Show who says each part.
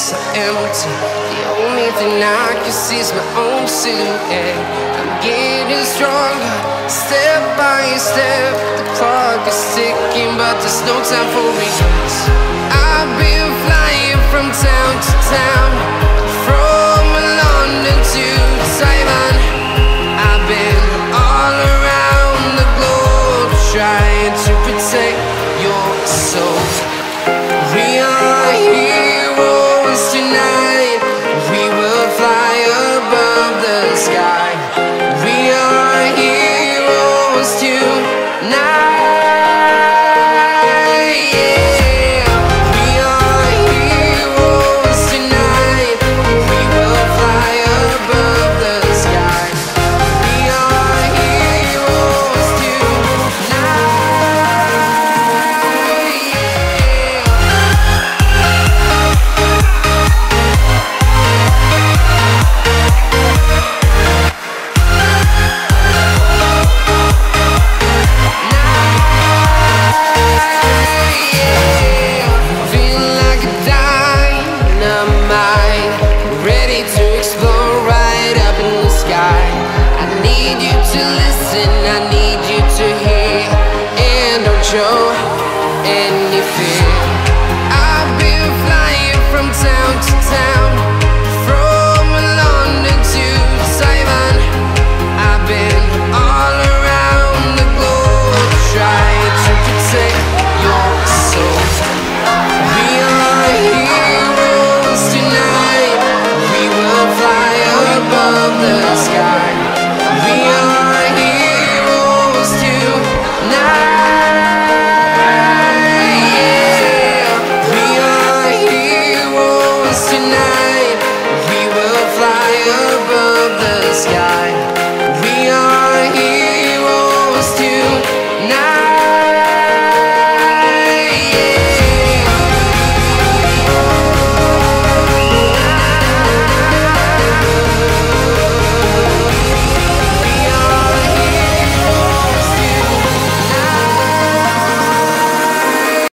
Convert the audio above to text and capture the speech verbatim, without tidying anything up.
Speaker 1: pockets are empty. The only thing I can see is my own silhouette. I'm getting stronger, step by step. The clock is ticking, but there's no time for regrets. I've been flying from town to town, from London to Taiwan. I've been all around the globe, trying to protect your soul. We are heroes tonight. We will fly above the sky. We are heroes tonight. Ready to explore right up in the sky. I need you to listen